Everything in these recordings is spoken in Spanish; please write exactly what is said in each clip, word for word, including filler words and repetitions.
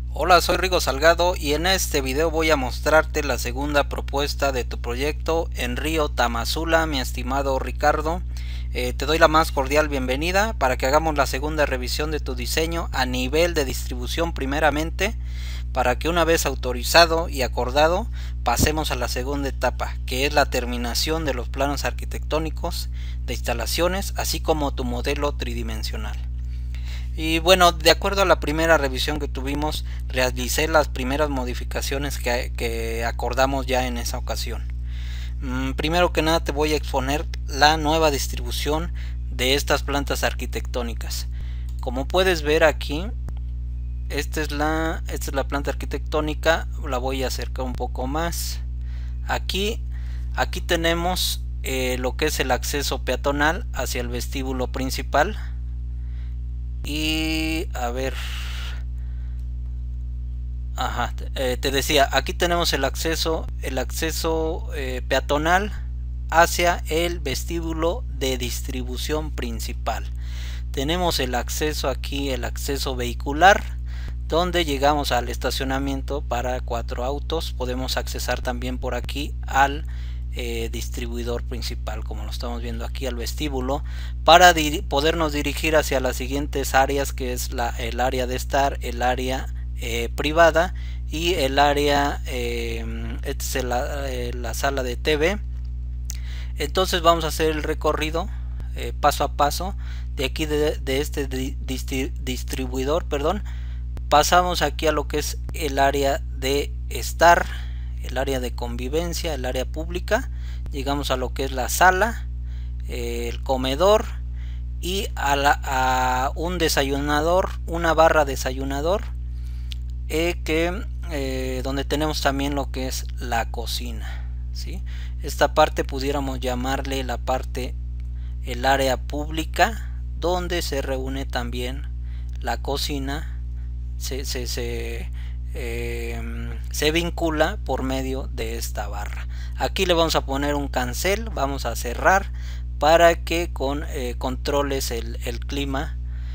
Hola, soy Rigo Salgado y en este video voy a mostrarte la segunda propuesta de tu proyecto en Río Tamazula, mi estimado Ricardo. Eh, te doy la más cordial bienvenida para que hagamos la segunda revisión de tu diseño a nivel de distribución primeramente, para que una vez autorizado y acordado pasemos a la segunda etapa, que es la terminación de los planos arquitectónicos de instalaciones, así como tu modelo tridimensional. Y bueno, de acuerdo a la primera revisión que tuvimos, realicé las primeras modificaciones que, que acordamos ya en esa ocasión. Mm, primero que nada te voy a exponer la nueva distribución de estas plantas arquitectónicas. Como puedes ver aquí, esta es la, esta es la planta arquitectónica. La voy a acercar un poco más. Aquí, aquí tenemos eh, lo que es el acceso peatonal hacia el vestíbulo principal. Y a ver, ajá, eh, te decía, aquí tenemos el acceso, el acceso eh, peatonal hacia el vestíbulo de distribución principal. Tenemos el acceso aquí, el acceso vehicular, donde llegamos al estacionamiento para cuatro autos. Podemos accesar también por aquí al Eh, distribuidor principal, como lo estamos viendo aquí, al vestíbulo, para dir podernos dirigir hacia las siguientes áreas, que es la, el área de estar, el área eh, privada y el área eh, esta es la, eh, la sala de T V. Entonces vamos a hacer el recorrido eh, paso a paso de aquí de, de este di distribuidor, perdón. Pasamos aquí a lo que es el área de estar, el área de convivencia, el área pública. Llegamos a lo que es la sala, eh, el comedor y a, la, a un desayunador, una barra desayunador, eh, que eh, donde tenemos también lo que es la cocina, ¿sí? Esta parte pudiéramos llamarle la parte, el área pública, donde se reúne también la cocina. Se, se, se Eh, se vincula por medio de esta barra. Aquí le vamos a poner un cancel, vamos a cerrar para que con, eh, controles el, el clima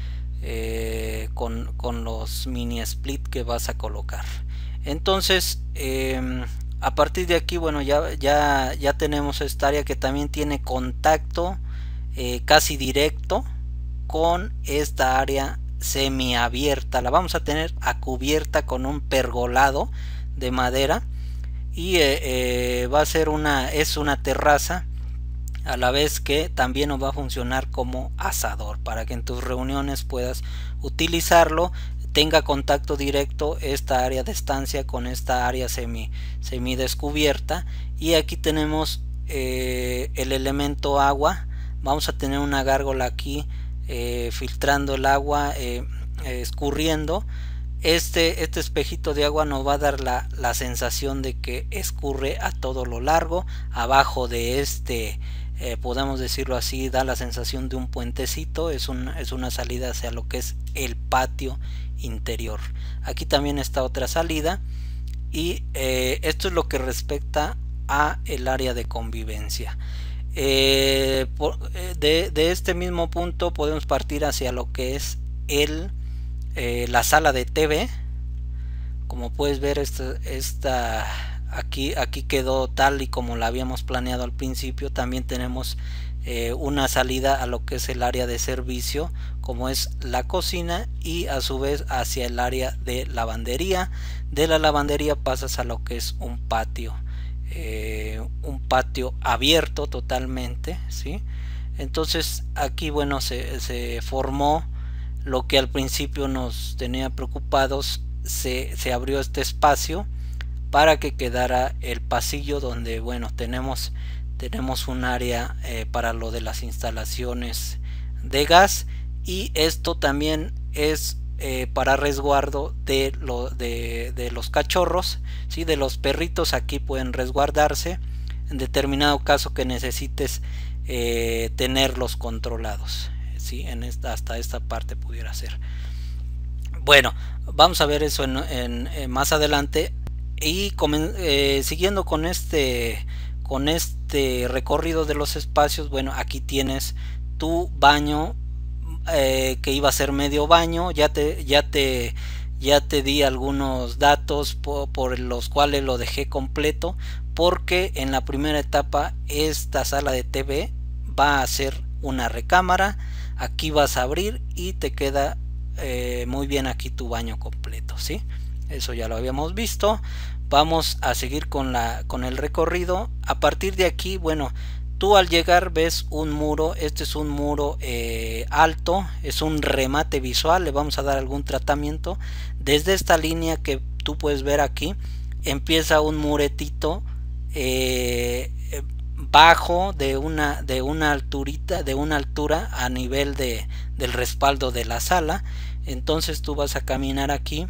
eh, con, con los mini split que vas a colocar. Entonces eh, a partir de aquí, bueno, ya, ya, ya tenemos esta área que también tiene contacto eh, casi directo con esta área semiabierta. La vamos a tener a cubierta con un pergolado de madera y eh, eh, va a ser una es una terraza, a la vez que también nos va a funcionar como asador para que en tus reuniones puedas utilizarlo, tenga contacto directo esta área de estancia con esta área semi semi descubierta. Y aquí tenemos eh, el elemento agua. Vamos a tener una gárgola aquí Eh, filtrando el agua, eh, eh, escurriendo. Este, este espejito de agua nos va a dar la, la sensación de que escurre a todo lo largo. Abajo de este, eh, podemos decirlo así, da la sensación de un puentecito. Es, un, es una salida hacia lo que es el patio interior. Aquí también está otra salida. Y eh, esto es lo que respecta a el área de convivencia. Eh, por, de, de este mismo punto podemos partir hacia lo que es el, eh, la sala de T V. Como puedes ver, esta, esta aquí, aquí quedó tal y como la habíamos planeado al principio. También tenemos eh, una salida a lo que es el área de servicio, como es la cocina, y a su vez hacia el área de lavandería. De la lavandería pasas a lo que es un patio. Eh, un patio abierto totalmente, ¿sí? Entonces aquí, bueno, se, se formó lo que al principio nos tenía preocupados. Se, se abrió este espacio para que quedara el pasillo, donde, bueno, tenemos tenemos un área eh, para lo de las instalaciones de gas, y esto también es Eh, para resguardo de, lo, de, de los cachorros, ¿sí? De los perritos. Aquí pueden resguardarse en determinado caso que necesites eh, tenerlos controlados, ¿sí? En esta, hasta esta parte pudiera ser. Bueno, vamos a ver eso en, en, en más adelante. Y eh, siguiendo con este con este recorrido de los espacios, bueno, aquí tienes tu baño, Eh, que iba a ser medio baño. Ya te ya te ya te di algunos datos por, por los cuales lo dejé completo, porque en la primera etapa esta sala de T V va a ser una recámara. Aquí vas a abrir y te queda eh, muy bien aquí tu baño completo, ¿sí? Eso ya lo habíamos visto. Vamos a seguir con la con el recorrido. A partir de aquí, bueno, tú al llegar ves un muro. Este es un muro eh, alto, es un remate visual. Le vamos a dar algún tratamiento. Desde esta línea que tú puedes ver aquí, empieza un muretito eh, bajo de una de una alturita de una altura a nivel de del respaldo de la sala. Entonces tú vas a caminar aquí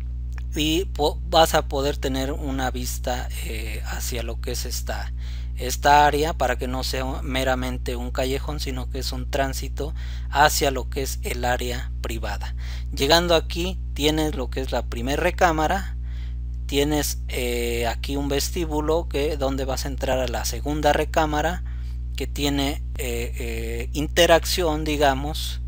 y vas a poder tener una vista eh, hacia lo que es esta esta área, para que no sea meramente un callejón, sino que es un tránsito hacia lo que es el área privada. Llegando aquí tienes lo que es la primera recámara. Tienes eh, aquí un vestíbulo que donde vas a entrar a la segunda recámara, que tiene eh, eh, interacción, digamos,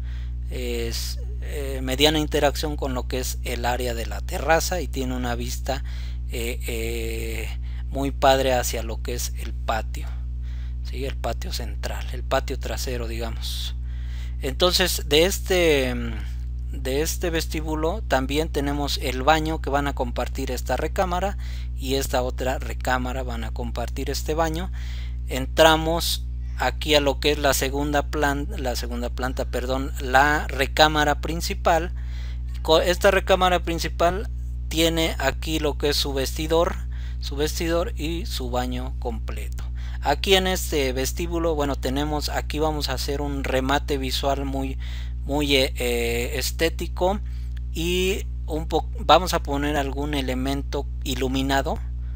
es eh, mediana interacción con lo que es el área de la terraza, y tiene una vista eh, eh, muy padre hacia lo que es el patio, ¿sí? El patio central, el patio trasero, digamos. Entonces de este de este vestíbulo también tenemos el baño, que van a compartir esta recámara y esta otra recámara, van a compartir este baño. Entramos aquí a lo que es la segunda planta, la segunda planta, perdón, la recámara principal. Esta recámara principal tiene aquí lo que es su vestidor, su vestidor y su baño completo. Aquí en este vestíbulo, bueno, tenemos aquí, vamos a hacer un remate visual muy muy eh, estético, y un poco vamos a poner algún elemento iluminado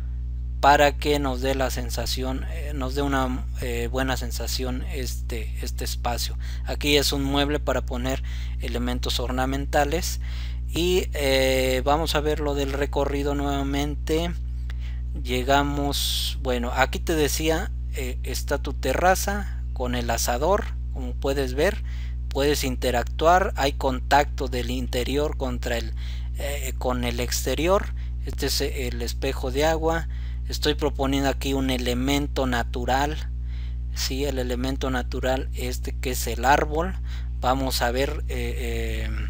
para que nos dé la sensación, eh, nos dé una eh, buena sensación este, este espacio. Aquí es un mueble para poner elementos ornamentales. Y eh, vamos a ver lo del recorrido nuevamente. Llegamos, bueno, aquí te decía, eh, está tu terraza con el asador, como puedes ver. Puedes interactuar, hay contacto del interior contra el eh, con el exterior. Este es el espejo de agua. Estoy proponiendo aquí un elemento natural, sí, el elemento natural este que es el árbol. Vamos a ver, eh, eh,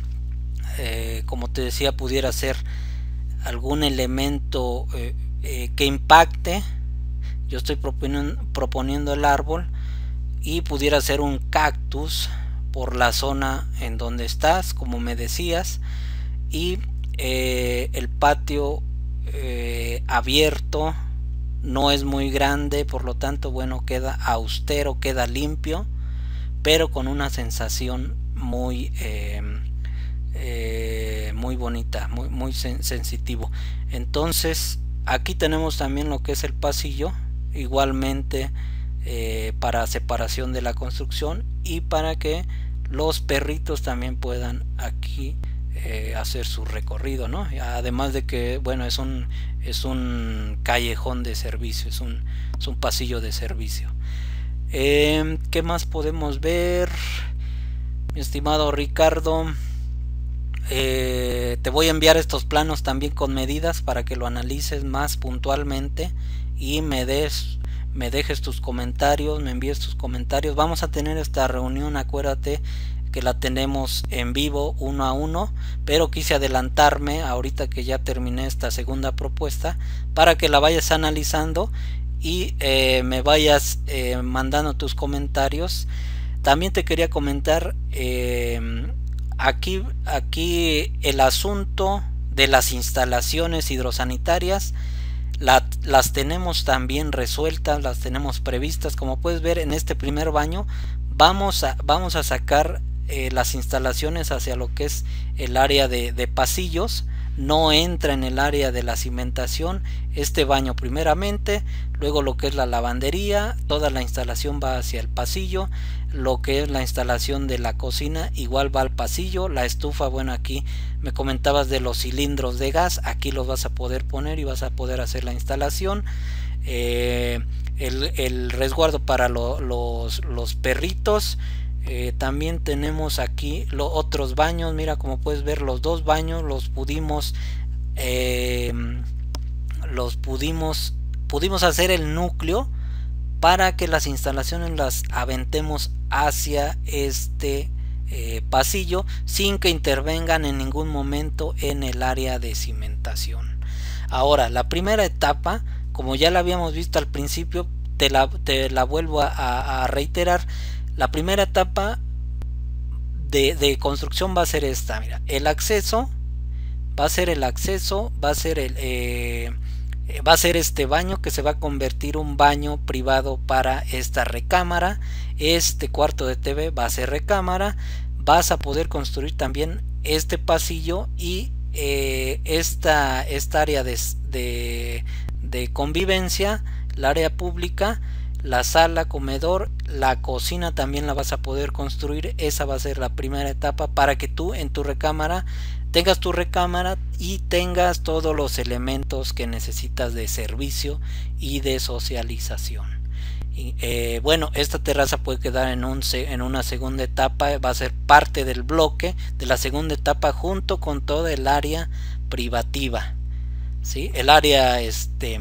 eh, como te decía, pudiera ser algún elemento eh, eh, que impacte. Yo estoy proponiendo, proponiendo el árbol, y pudiera ser un cactus por la zona en donde estás, como me decías. Y eh, el patio eh, abierto no es muy grande, por lo tanto, bueno, queda austero, queda limpio, pero con una sensación muy eh, eh, muy bonita, muy, muy sen sensitivo. Entonces aquí tenemos también lo que es el pasillo, igualmente eh, para separación de la construcción, y para que los perritos también puedan aquí eh, hacer su recorrido, ¿no? Además de que, bueno, es un es un callejón de servicio, es un, es un pasillo de servicio. Eh, ¿qué más podemos ver, mi estimado Ricardo? Eh, te voy a enviar estos planos también con medidas para que lo analices más puntualmente y me des me dejes tus comentarios, me envíes tus comentarios. Vamos a tener esta reunión, acuérdate que la tenemos en vivo uno a uno, pero quise adelantarme ahorita que ya terminé esta segunda propuesta para que la vayas analizando y eh, me vayas eh, mandando tus comentarios. También te quería comentar eh, aquí, aquí el asunto de las instalaciones hidrosanitarias. La, las tenemos también resueltas, las tenemos previstas. Como puedes ver, en este primer baño vamos a, vamos a sacar eh, las instalaciones hacia lo que es el área de, de pasillos. No entra en el área de la cimentación este baño primeramente, luego lo que es la lavandería, toda la instalación va hacia el pasillo, lo que es la instalación de la cocina igual va al pasillo, la estufa, bueno, aquí me comentabas de los cilindros de gas, aquí los vas a poder poner y vas a poder hacer la instalación. eh, el, el resguardo para lo, los, los perritos Eh, también tenemos aquí los otros baños. Mira, como puedes ver, los dos baños los pudimos eh, los pudimos pudimos hacer el núcleo para que las instalaciones las aventemos hacia este eh, pasillo sin que intervengan en ningún momento en el área de cimentación. Ahora, la primera etapa, como ya la habíamos visto al principio, te la, te la vuelvo a, a reiterar. La primera etapa de, de construcción va a ser esta. Mira, el acceso va a ser el acceso, va a ser el eh, va a ser este baño, que se va a convertir un baño privado para esta recámara. Este cuarto de T V va a ser recámara. Vas a poder construir también este pasillo y eh, esta, esta área de, de, de convivencia, la área pública, la sala, comedor, la cocina también la vas a poder construir. Esa va a ser la primera etapa para que tú en tu recámara tengas tu recámara y tengas todos los elementos que necesitas de servicio y de socialización. Y, eh, bueno, esta terraza puede quedar en, un, en una segunda etapa, va a ser parte del bloque de la segunda etapa junto con toda el área privativa, ¿sí? El área, este,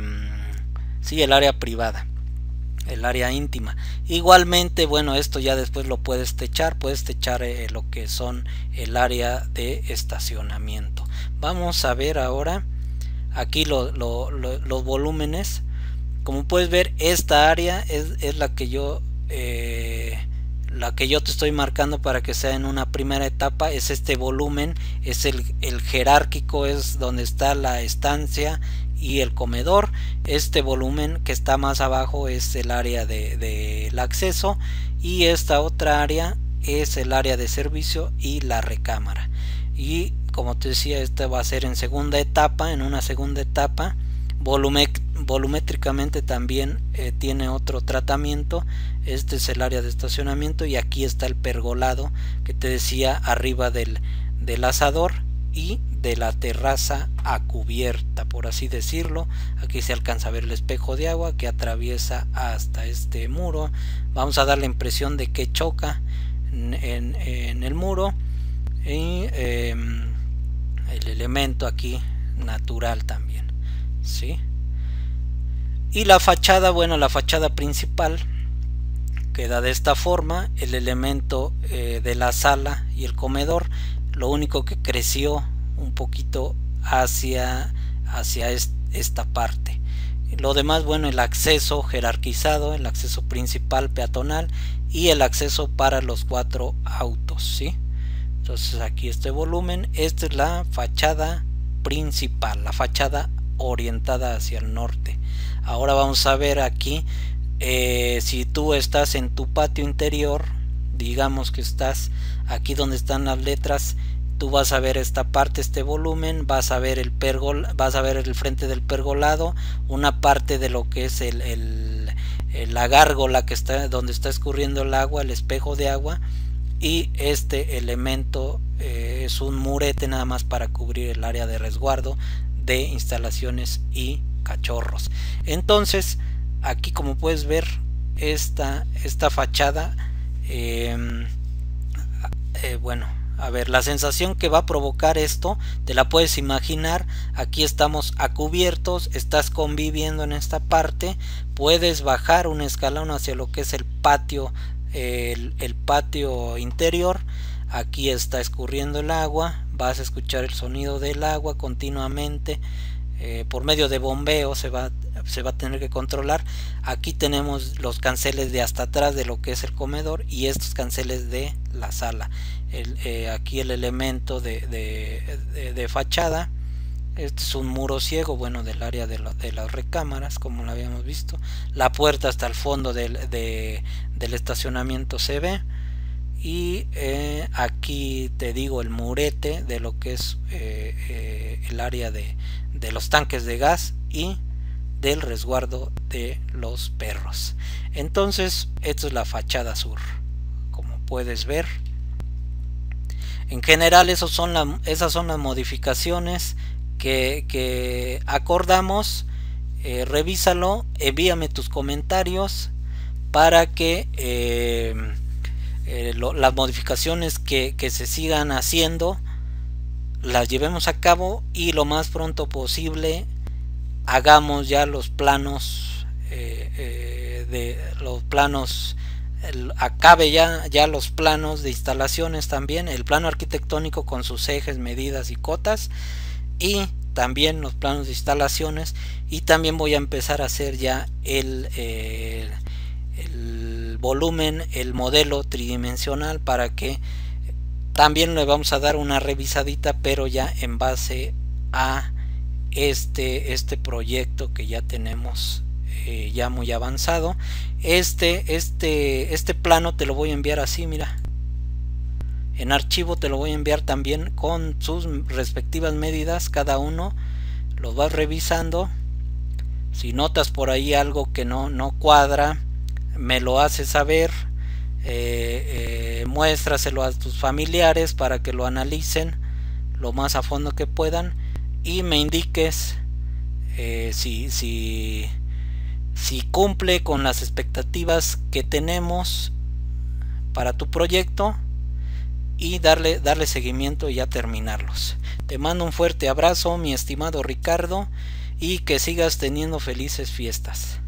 sí, el área privada, el área íntima. Igualmente, bueno, esto ya después lo puedes techar, puedes techar eh, lo que son el área de estacionamiento. Vamos a ver ahora aquí lo, lo, lo, los volúmenes. Como puedes ver, esta área es, es la que yo eh, la que yo te estoy marcando para que sea en una primera etapa. Es este volumen, es el, el jerárquico, es donde está la estancia y el comedor. Este volumen que está más abajo es el área del de, de acceso, y esta otra área es el área de servicio y la recámara. Y como te decía, esta va a ser en segunda etapa, en una segunda etapa. Volumétricamente también eh, tiene otro tratamiento. Este es el área de estacionamiento, y aquí está el pergolado que te decía, arriba del, del asador y de la terraza a cubierta, por así decirlo. Aquí se alcanza a ver el espejo de agua que atraviesa hasta este muro. Vamos a dar la impresión de que choca en, en, en el muro, y eh, el elemento aquí natural también, ¿sí? Y la fachada, bueno, la fachada principal queda de esta forma. El elemento eh, de la sala y el comedor, lo único que creció un poquito hacia, hacia est esta parte. Lo demás, bueno, el acceso jerarquizado, el acceso principal peatonal y el acceso para los cuatro autos, ¿sí? Entonces aquí este volumen, esta es la fachada principal, la fachada orientada hacia el norte. Ahora vamos a ver aquí, eh, si tú estás en tu patio interior, digamos que estás aquí donde están las letras, tú vas a ver esta parte, este volumen, vas a ver el pergol, vas a ver el frente del pergolado, una parte de lo que es el, el, el la gárgola que está donde está escurriendo el agua, el espejo de agua, y este elemento eh, es un murete nada más para cubrir el área de resguardo de instalaciones y cachorros. Entonces aquí, como puedes ver, esta, esta fachada eh, eh, bueno, a ver, la sensación que va a provocar esto te la puedes imaginar. Aquí estamos a cubiertos, estás conviviendo en esta parte, puedes bajar un escalón hacia lo que es el patio, el, el patio interior. Aquí está escurriendo el agua, vas a escuchar el sonido del agua continuamente. Eh, por medio de bombeo se va, se va a tener que controlar. Aquí tenemos los canceles de hasta atrás de lo que es el comedor y estos canceles de la sala. El, eh, aquí el elemento de, de, de, de fachada, este es un muro ciego, bueno, del área de, lo, de las recámaras, como lo habíamos visto. La puerta hasta el fondo del, de, del estacionamiento se ve. Y eh, aquí te digo el murete de lo que es eh, eh, el área de, de los tanques de gas y del resguardo de los perros. Entonces, esto es la fachada sur, como puedes ver. En general, esos son la, esas son las modificaciones que, que acordamos. Eh, revísalo, envíame tus comentarios para que... Eh, eh, lo, las modificaciones que, que se sigan haciendo las llevemos a cabo y lo más pronto posible hagamos ya los planos eh, eh, de los planos el, acabe ya ya los planos de instalaciones, también el plano arquitectónico con sus ejes, medidas y cotas, y también los planos de instalaciones, y también voy a empezar a hacer ya el, eh, el volumen, el modelo tridimensional, para que también le vamos a dar una revisadita, pero ya en base a este, este proyecto que ya tenemos eh, ya muy avanzado. Este, este, este plano te lo voy a enviar así, mira. En archivo te lo voy a enviar también con sus respectivas medidas, cada uno lo vas revisando. Si notas por ahí algo que no, no cuadra, me lo haces saber. Eh, eh, muéstraselo a tus familiares para que lo analicen lo más a fondo que puedan y me indiques eh, si, si, si cumple con las expectativas que tenemos para tu proyecto, y darle, darle seguimiento y ya terminarlos. Te mando un fuerte abrazo, mi estimado Ricardo, y que sigas teniendo felices fiestas.